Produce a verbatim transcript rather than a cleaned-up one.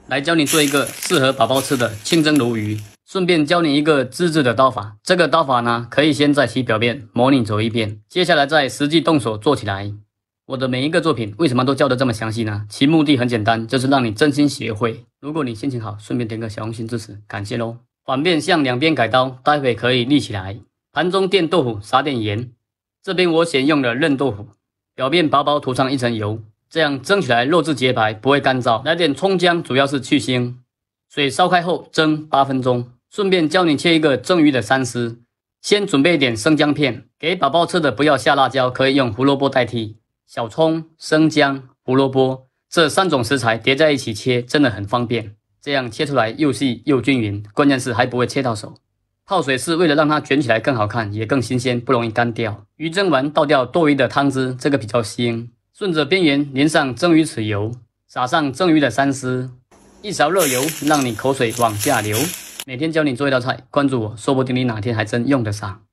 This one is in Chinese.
来教你做一个适合宝宝吃的清蒸鲈鱼，顺便教你一个自制的刀法。这个刀法呢，可以先在其表面模拟走一遍，接下来再实际动手做起来。我的每一个作品为什么都教得这么详细呢？其目的很简单，就是让你真心学会。如果你心情好，顺便点个小红心支持，感谢咯。反面向两边改刀，待会可以立起来。盘中垫豆腐，撒点盐。这边我选用了嫩豆腐，表面薄薄涂上一层油，这样蒸起来肉质洁白，不会干燥。来点葱姜，主要是去腥。水烧开后蒸八分钟。顺便教你切一个蒸鱼的三丝，先准备一点生姜片，给宝宝吃的不要下辣椒，可以用胡萝卜代替。小葱、生姜、胡萝卜这三种食材叠在一起切，真的很方便。这样切出来又细又均匀，关键是还不会切到手。泡水是为了让它卷起来更好看，也更新鲜，不容易干掉。鱼蒸完倒掉多余的汤汁，这个比较腥。顺着边缘淋上蒸鱼豉油，撒上蒸鱼的三丝，一勺热油，让你口水往下流。每天教你做一道菜，关注我，说不定你哪天还真用得上。